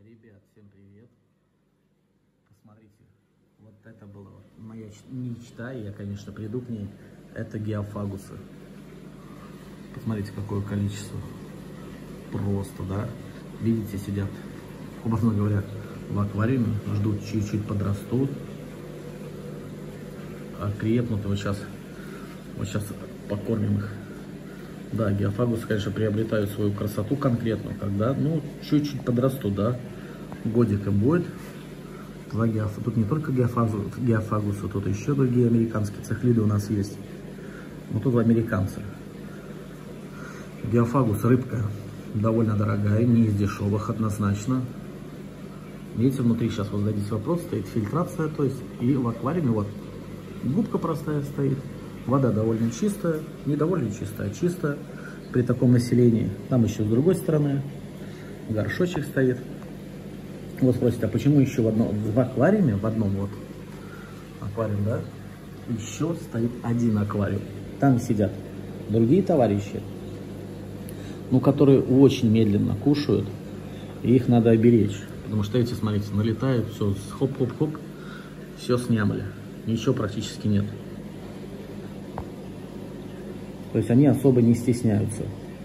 Ребят, всем привет. Посмотрите, вот это была моя мечта, и я, конечно, приду к ней. Это геофагусы. Посмотрите, какое количество. Просто, да. Видите, сидят, образно говоря, в аквариуме, ждут, чуть-чуть подрастут, окрепнут. Вот сейчас покормим их. Да, геофагусы, конечно, приобретают свою красоту конкретно, когда, ну, чуть-чуть подрастут, да, годика будет. Тут не только геофагусы, тут еще другие американские цихлиды у нас есть. Вот тут американцы. Геофагус, рыбка довольно дорогая, не из дешевых однозначно. Видите, внутри сейчас вот зададите вопрос, стоит фильтрация, то есть и в аквариуме вот губка простая стоит. Вода довольно чистая, не довольно чистая, а чистая при таком населении. Там еще с другой стороны горшочек стоит. Вот спросите, а почему еще в аквариуме, в одном вот аквариуме, да, еще стоит один аквариум. Там сидят другие товарищи, ну, которые очень медленно кушают, и их надо оберечь. Потому что эти, смотрите, налетают, все, хоп-хоп-хоп, все снямли, ничего практически нет. То есть они особо не стесняются.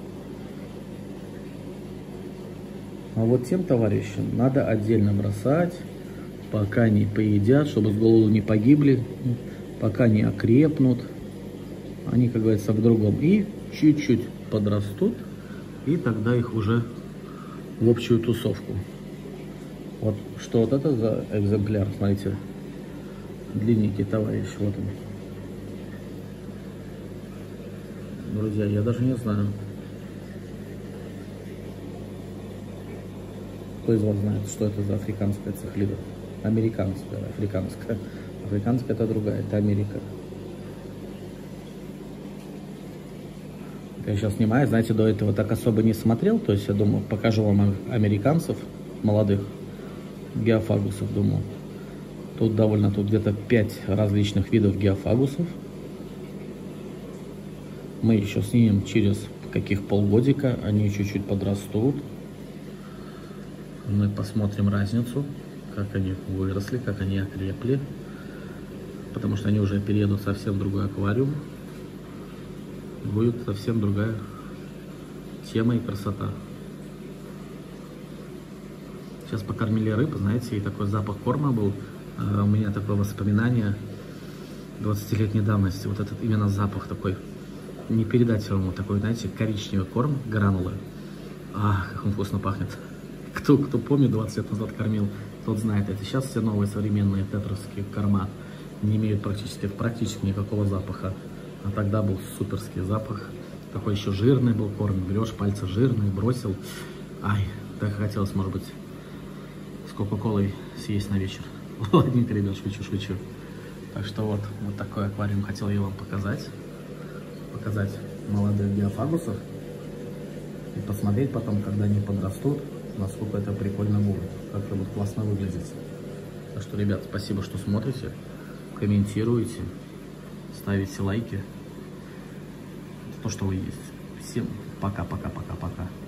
А вот тем товарищам надо отдельно бросать, пока не поедят, чтобы с голоду не погибли, пока не окрепнут. Они, как говорится, в другом. И чуть-чуть подрастут, и тогда их уже в общую тусовку. Вот что вот это за экземпляр, смотрите, длинненький товарищ, вот он. Друзья, я даже не знаю, кто из вас знает, что это за африканская цихлида. Американская, африканская. Африканская — это другая, это Америка. Я сейчас снимаю, знаете, до этого так особо не смотрел, то есть я думаю, покажу вам американцев, молодых геофагусов, думаю. Тут где-то 5 различных видов геофагусов. Мы еще снимем через полгодика, они чуть-чуть подрастут. Мы посмотрим разницу, как они выросли, как они окрепли. Потому что они уже переедут совсем в другой аквариум. Будет совсем другая тема и красота. Сейчас покормили рыб, знаете, и такой запах корма был. У меня такое воспоминание 20-летней давности. Вот этот именно запах такой. Не передать ему такой, знаете, коричневый корм, гранулы. Ах, как он вкусно пахнет. Кто помнит, 20 лет назад кормил, тот знает. Это сейчас все новые современные тетровские корма не имеют практически никакого запаха. А тогда был суперский запах. Такой еще жирный был корм. Берешь, пальцы жирные, бросил. Ай, так хотелось, может быть, с кока-колой съесть на вечер. Ладненько, ребят, шучу. Так что вот такой аквариум хотел я вам показать молодых геофагусов и посмотреть потом, когда они подрастут, насколько это прикольно будет, как это будет классно выглядеть. Так что, ребят, спасибо, что смотрите, комментируете, ставите лайки, то, что вы есть. Всем пока-пока-пока-пока.